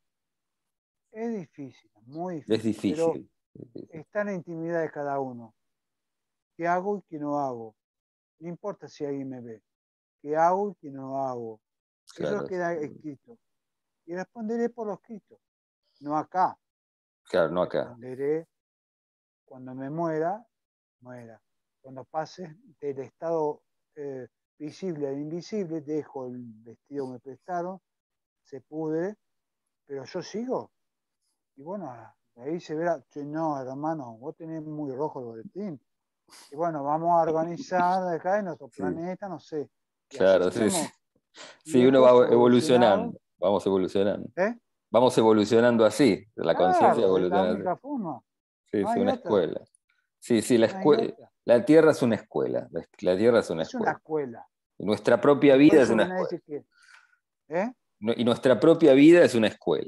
es difícil, muy Es difícil, pero difícil. Es difícil. está en la intimidad de cada uno. ¿Qué hago y qué no hago? No importa si alguien me ve. ¿Qué hago y qué no hago? Eso Claro, queda sí. escrito. Y responderé por lo escrito. No acá. Claro, no acá. Responderé cuando me muera, muera. Cuando pase del estado eh, visible al invisible, dejo el vestido que me prestaron, se pudre, pero yo sigo. Y bueno, ahí se verá, che, no, hermano, vos tenés muy rojo el boletín. Y bueno, vamos a organizar acá en nuestro Sí, planeta, no sé. Y así claro, sí, sí. seremos Sí, uno viejos va evolucionados, evolucionando, vamos evolucionando. ¿eh? Vamos evolucionando así, la conciencia Claro, es la evoluciona así. única forma, Sí, no sí, hay una otra, escuela. Sí, sí, la no hay escuela. otra. La Tierra es una escuela. La, la Tierra es una Es una escuela. escuela. Y nuestra propia Y por vida es eso una viene a escuela. decir que, ¿eh? No- Y nuestra propia vida es una escuela.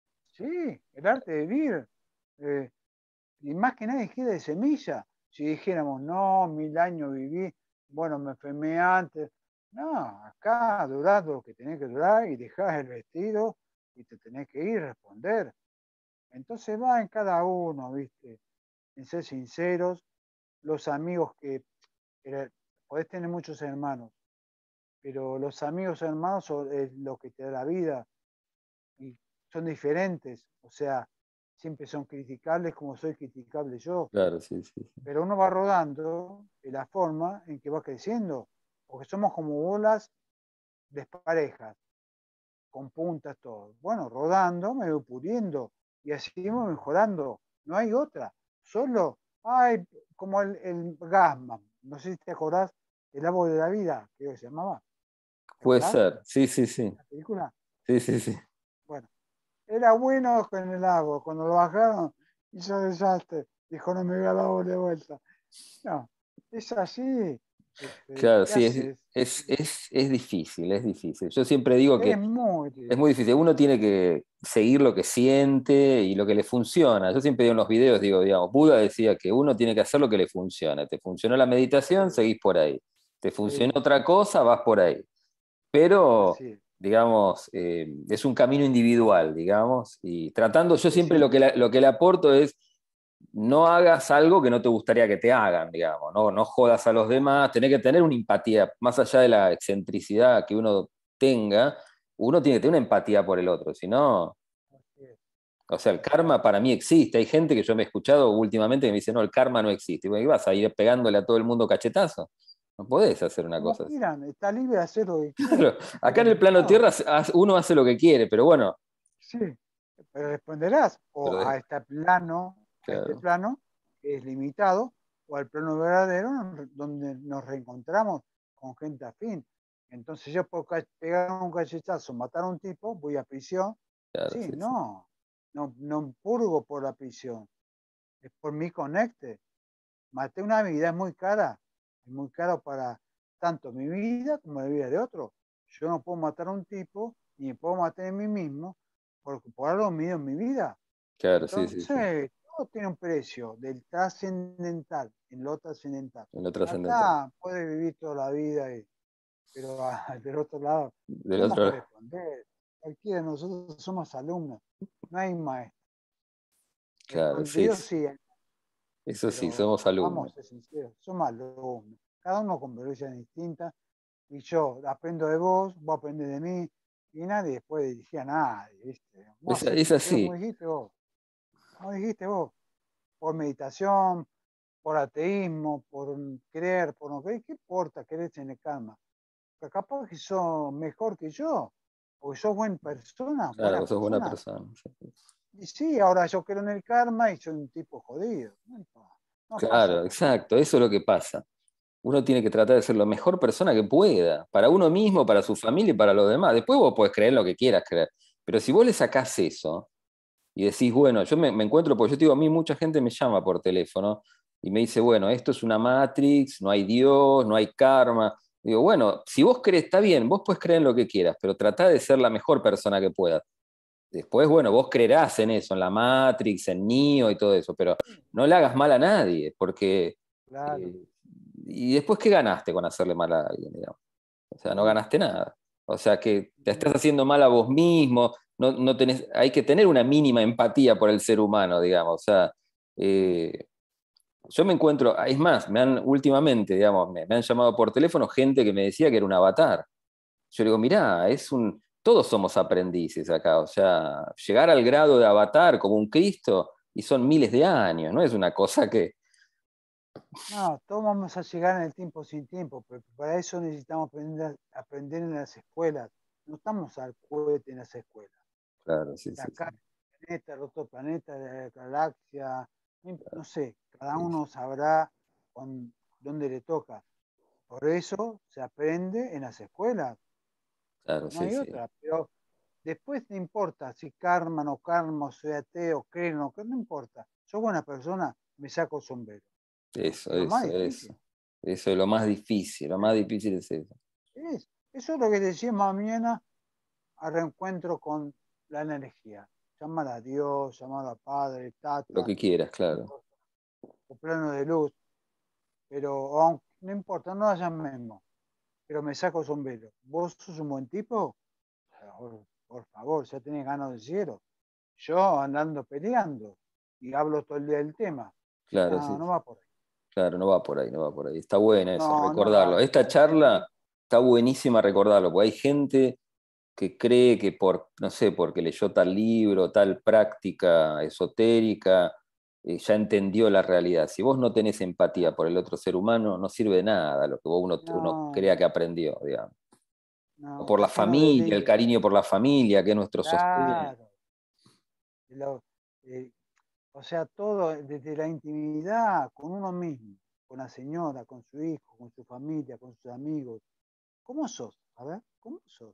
Sí, el arte de vivir. eh, y más que nada queda de semilla. Si dijéramos, no, mil años viví, bueno, me enfermé antes. No, acá durás lo que tenés que durar y dejás el vestido y te tenés que ir a responder. Entonces va en cada uno, ¿viste? En ser sinceros, los amigos que, que podés tener muchos hermanos, pero los amigos hermanos son es lo que te da la vida y son diferentes, o sea, siempre son criticables como soy criticable yo, Claro, sí, sí, sí. pero uno va rodando de la forma en que va creciendo, porque somos como bolas desparejas, con puntas, todo. Bueno, rodando me voy puliendo y así seguimos mejorando, no hay otra, solo, hay como el, el Gasman, no sé si te acordás, el árbol de la vida, creo que se llamaba, ¿te Puede acordás? ser, sí, sí, sí. La película. Sí, sí, sí. Bueno, era bueno con el agua, cuando lo bajaron hizo desastre, dijo no me voy al agua de vuelta. No, es así, este, Claro, ¿qué sí, es, haces? es, es, es difícil, es difícil. Yo siempre digo Es que muy es muy difícil. difícil. Uno tiene que seguir lo que siente y lo que le funciona. Yo siempre digo en los videos, digo, digamos, Buda decía que uno tiene que hacer lo que le funciona. Te funcionó la meditación, Sí, seguís por ahí. Te funcionó sí, otra cosa, vas por ahí. Pero, así es. digamos, eh, es un camino individual, digamos, y tratando, yo Sí, siempre lo sí, que, la- lo que le aporto es, no hagas algo que no te gustaría que te hagan, digamos, no, no jodas a los demás, tenés que tener una empatía, más allá de la excentricidad que uno tenga, uno tiene que tener una empatía por el otro, si no, así es, o sea, el así es. karma para mí existe, hay gente que yo me he escuchado últimamente que me dice, no, el karma no existe, y bueno, ¿y vas a ir pegándole a todo el mundo cachetazo? No podés hacer una Como cosa así. quieran, está libre de hacer lo que quiera, Claro, acá pero en el plano no, Tierra uno hace lo que quiere, pero bueno, sí, pero responderás o pero a de- este plano, a este claro, plano que es limitado, o al plano verdadero donde nos reencontramos con gente afín. Entonces yo puedo pegar un cachetazo, matar a un tipo, voy a prisión. claro, Sí, sí, sí, no, no, no purgo por la prisión, es por mi conecte. Maté una vida, es muy cara, es muy caro para tanto mi vida como la vida de otro. Yo no puedo matar a un tipo, ni me puedo matar a mí mismo, porque por algo mío en mi vida. claro, sí, sí, sí, Entonces, todo tiene un precio, del trascendental, en lo trascendental. en lo trascendental. Acá puede vivir toda la vida, y, pero ah, del otro lado Del tenemos otro que lado, responder. Cualquiera de nosotros somos alumnos, no hay maestro. claro, sí, Respondido sí, sí, eso sí, somos pero vamos alumnos. a ser sinceros, somos alumnos. Cada uno con velocidades distintas y yo aprendo de vos, vos aprendés de mí y nadie puede dirigir a nadie, ¿viste? Vamos Es, a ser es sinceros, como así, dijiste vos, como dijiste vos, por meditación, por ateísmo, por creer, por no creer, ¿qué importa creer en el karma? Pero capaz que son mejor que yo, porque sos buena persona, Claro, buena vos sos buena persona. persona. Sí. Y sí, ahora yo creo en el karma y soy un tipo jodido. No, no pasa Claro, nada. exacto, eso es lo que pasa. Uno tiene que tratar de ser la mejor persona que pueda, para uno mismo, para su familia y para los demás. Después vos podés creer lo que quieras creer. Pero si vos le sacás eso y decís, bueno, yo me, me encuentro, porque yo te digo, a mí mucha gente me llama por teléfono y me dice, bueno, esto es una Matrix, no hay Dios, no hay karma. Digo, bueno, si vos crees, está bien, vos podés creer en lo que quieras, pero tratá de ser la mejor persona que puedas. Después, bueno, vos creerás en eso, en la Matrix, en Neo y todo eso, pero no le hagas mal a nadie, porque... Claro. eh, ¿y después qué ganaste con hacerle mal a alguien, digamos? O sea, no No, ganaste nada. O sea, que te estás no, haciendo mal a vos mismo, no, no tenés, hay que tener una mínima empatía por el ser humano, digamos. O sea, eh, yo me encuentro, es más, me han últimamente, digamos, me, me han llamado por teléfono gente que me decía que era un avatar. Yo le digo, mirá, es un, todos somos aprendices acá, o sea, llegar al grado de avatar como un Cristo, y son miles de años, no es una cosa que... no, todos vamos a llegar en el tiempo sin tiempo, pero para eso necesitamos aprender, aprender en las escuelas. No estamos al cohete en las escuelas. Claro, sí, De sí, sí. acá, el planeta, el otro planeta, de la galaxia, no, no sé, cada Sí, uno sabrá con, dónde le toca. Por eso se aprende en las escuelas, claro, no sí, hay sí. otra. Pero después no importa si karma, no karma, soy ateo, creo, no, no importa. Soy buena persona, me saco el sombrero. Eso, Es lo más eso, difícil. eso. Eso es lo más difícil, lo más difícil es eso. Es, eso es lo que decía mañana al reencuentro con la energía. Llamar a Dios, llamar a Padre, Lo Tata, que quieras, claro. o plano de luz, pero aunque, no importa, no la llamemos, pero me saco el sombrero. ¿Vos sos un buen tipo? Por, por favor, ya tenés ganas de cielo. Yo andando peleando y hablo todo el día del tema. Claro, No, sí, no sí. va por ahí. Claro, no va por ahí, no va por ahí. Está bueno eso, No, no recordarlo. va. Esta charla está buenísima recordarlo, porque hay gente que cree que por, no sé, porque leyó tal libro, tal práctica esotérica, eh, ya entendió la realidad. Si vos no tenés empatía por el otro ser humano, no sirve de nada lo que vos uno, uno No, crea que aprendió, digamos. O no, por está la lleno de familia, el libros. cariño por la familia, que es nuestro sostén. Claro. Lo, eh, o sea, todo desde la intimidad con uno mismo, con la señora, con su hijo, con su familia, con sus amigos. ¿Cómo sos? A ver, ¿cómo sos?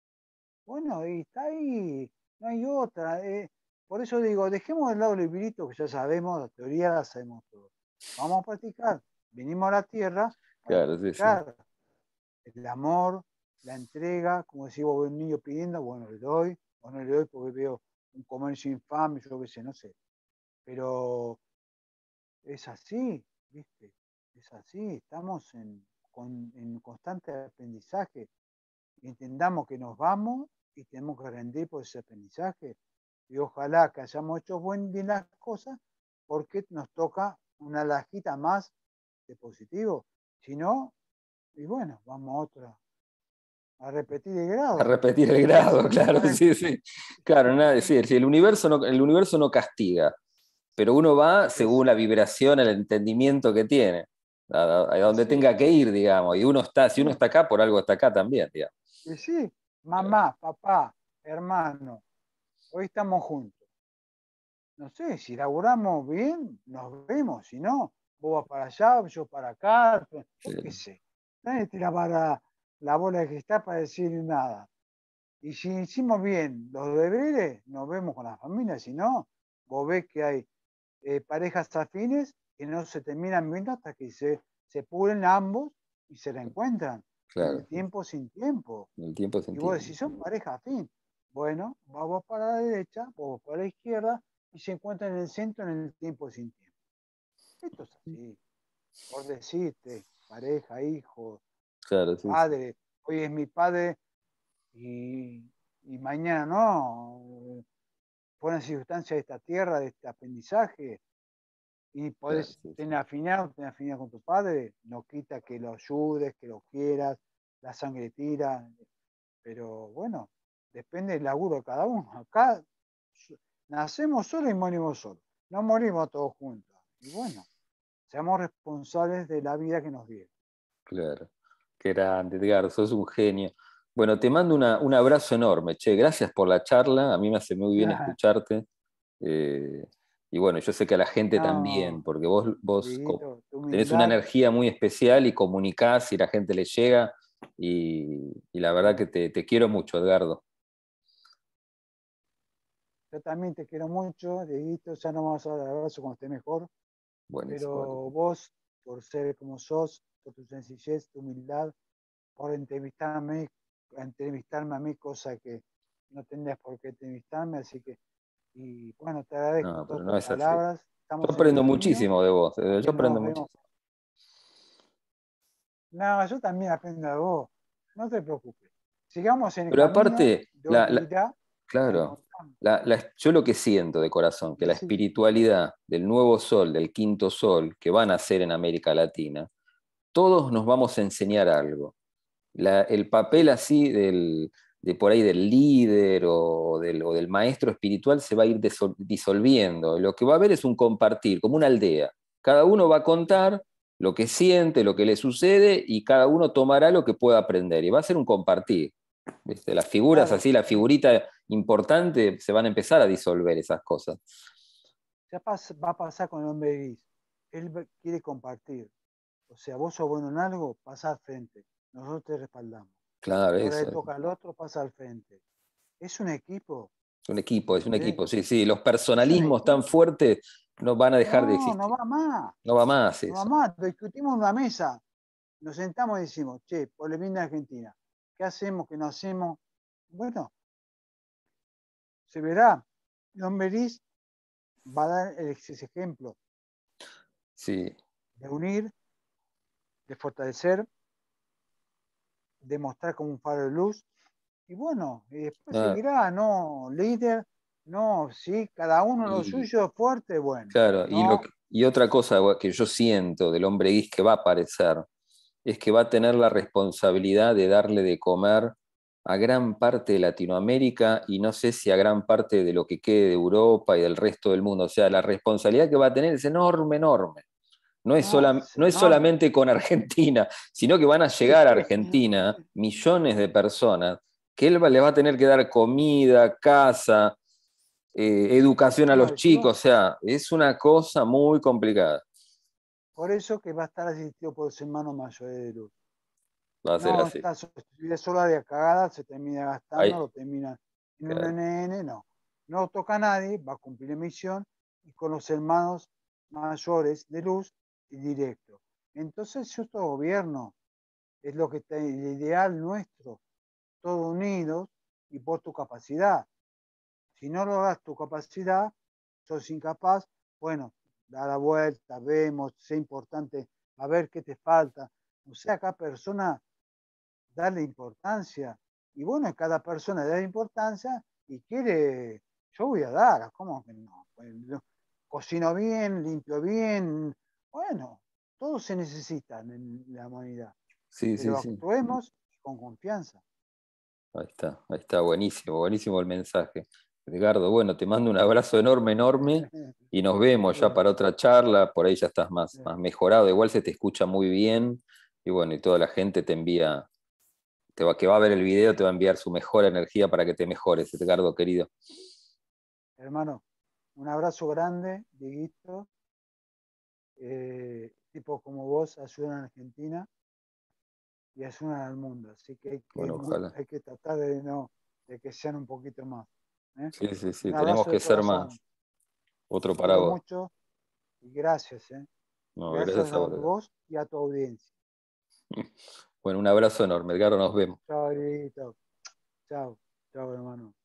Bueno, y está ahí, no hay otra. eh. Por eso digo, dejemos de lado el librito que ya sabemos, la teoría la sabemos todo. Vamos a practicar. Venimos a la tierra para Claro, sí, sí. practicar el amor, la entrega, como decía vos, un niño pidiendo, bueno, le doy, o no le doy porque veo un comercio infame, yo qué sé, no sé. Pero es así, ¿viste? Es así, estamos en, con, en constante aprendizaje. Entendamos que nos vamos y tenemos que rendir por ese aprendizaje. Y ojalá que hayamos hecho buen, bien las cosas porque nos toca una lajita más de positivo. Si no, y bueno, vamos a otra, a repetir el A grado. repetir el grado, claro, sí, sí. Claro, nada, decir, si el universo no, el universo no castiga, pero uno va Es según la vibración, el entendimiento que tiene, a, a donde así. tenga que ir, digamos, y uno está, si uno Sí, está acá, por algo está acá también, digamos. y sí, mamá, papá, hermano, hoy estamos juntos. No sé, si laburamos bien, nos vemos, si no, vos vas para allá, yo para acá, Sí, yo qué sé. Nadie tira para la bola de cristal para decir nada. Y si hicimos bien los deberes, nos vemos con la familia, si no, vos ves que hay eh, parejas afines que no se terminan viendo hasta que se, se pulen ambos y se reencuentran en claro, el tiempo sin tiempo. el tiempo se Y vos entiende. decís, son pareja afín. Bueno, vamos para la derecha, vos para la izquierda y se encuentran en el centro en el tiempo sin tiempo. Esto es así, por decirte, pareja, hijo, Claro, sí, sí. padre, hoy es mi padre y, y mañana no. Fue una circunstancia de esta tierra, de este aprendizaje, y Claro, podés sí, sí. tener afinidad, tener afinidad con tu padre, no quita que lo ayudes, que lo quieras, la sangre tira, pero bueno, depende del laburo de cada uno. Acá nacemos solos y morimos solos, no morimos todos juntos. Y bueno, seamos responsables de la vida que nos dieron. Claro. Qué grande, Edgar, sos un genio. Bueno, te mando una- un abrazo enorme, che, gracias por la charla, a mí me hace muy bien escucharte. eh, y bueno, yo sé que a la gente también, No, porque vos, vos co- Dieguito, tu tenés una humildad, energía muy especial y comunicás y la gente le llega, y, y la verdad que te, te quiero mucho, Edgardo. yo también te quiero mucho, Dieguito, ya no vamos a dar abrazo cuando esté mejor, Buenísimo, pero buenísimo. vos, por ser como sos, por tu sencillez, tu humildad, por entrevistarme, entrevistarme a mí, cosa que no tendrías por qué entrevistarme, así que, y bueno, te agradezco No, todas pero no tus es así. palabras, Yo estamos en aprendo línea, muchísimo de vos, eh, yo y aprendo nos vemos. muchísimo. No, yo también aprendo de vos, no te preocupes. Sigamos en el Pero camino aparte, de la, la- humildad, la claro, encontramos. la- la- yo lo que siento de corazón, que la Decí, espiritualidad del nuevo sol, del quinto sol, que van a ser en América Latina, todos nos vamos a enseñar algo. La- el papel así del, de por ahí del líder o del, o del maestro espiritual se va a ir desol- disolviendo. Lo que va a haber es un compartir, como una aldea. Cada uno va a contar lo que siente, lo que le sucede, y cada uno tomará lo que pueda aprender. Y va a ser un compartir. ¿Viste? Las figuras claro, así, la y figurita importante, se van a empezar a disolver esas cosas. ya pas- va a pasar con el hombre gris. Él va- quiere compartir. O sea, vos sos bueno en algo, pasa al frente. Nosotros te respaldamos. Claro, Ahora eso. le toca al otro, pasa al frente. Es un equipo, Es un equipo, es un ¿entendés? equipo. Sí, sí, los Es un personalismos tan equipo. fuertes no van a dejar de No, no existir. va más. No va más No va eso. más. Lo discutimos en una mesa. Nos sentamos y decimos, che, por el bien de Argentina, ¿qué hacemos, qué no hacemos? Bueno, se verá. El hombre gris va a dar ese ejemplo Sí. de unir, de fortalecer, de mostrar como un faro de luz. Y bueno, y después Ah, seguirá, no, líder, no, sí, cada uno lo y suyo fuerte, bueno, claro, y, lo, no, que- y otra cosa que yo siento del hombre gris que va a aparecer es que va a tener la responsabilidad de darle de comer a gran parte de Latinoamérica, y no sé si a gran parte de lo que quede de Europa y del resto del mundo. O sea, la responsabilidad que va a tener es enorme, enorme. No es, no, sola- es no es enorme. solamente con Argentina, sino que van a llegar a Argentina millones de personas que él va- le va a tener que dar comida, casa, eh, educación a Encima los de todo, chicos. O sea, es una cosa muy complicada. por eso que va a estar asistido por los hermanos mayores de luz. Va a ser No así. está sustituida sola de cagada, se termina Ahí, gastando, lo termina en un claro. N N, no. No toca a nadie, va a cumplir la misión y con los hermanos mayores de luz y directo. Entonces, si otro gobierno es lo que está el ideal nuestro, todos unidos y por tu capacidad. Si no lo das tu capacidad, sos incapaz, bueno, da la vuelta, vemos, sé importante, a ver qué te falta. O sea, cada persona darle importancia. Y bueno, cada persona le da importancia y quiere, yo voy a dar, ¿cómo que no? Bueno, cocino bien, limpio bien. Bueno, todo se necesita en la humanidad, Sí, sí, pero sí. actuemos con confianza. Ahí está, ahí está, buenísimo, buenísimo el mensaje. Edgardo, bueno, te mando un abrazo enorme, enorme, y nos vemos ya para otra charla. Por ahí ya estás más, más mejorado, igual se te escucha muy bien, y bueno, y toda la gente te envía, te va, que va a ver el video, te va a enviar su mejor energía para que te mejores, Edgardo querido. Hermano, un abrazo grande, Dieguito. Eh, tipos como vos ayudan a Argentina y ayudan al mundo. Así que hay que, Bueno, muy, ojalá. hay que tratar de, no, de que sean un poquito más. ¿eh? Sí, sí, sí, Un tenemos abrazo que de ser corazón. más. Otro Te para quiero vos. mucho y gracias. ¿eh? No, Gracias gracias a a vos. vos y a tu audiencia. Bueno, un abrazo enorme, Edgardo, nos vemos. Chao, Dieguito. Chao. Chao, hermano.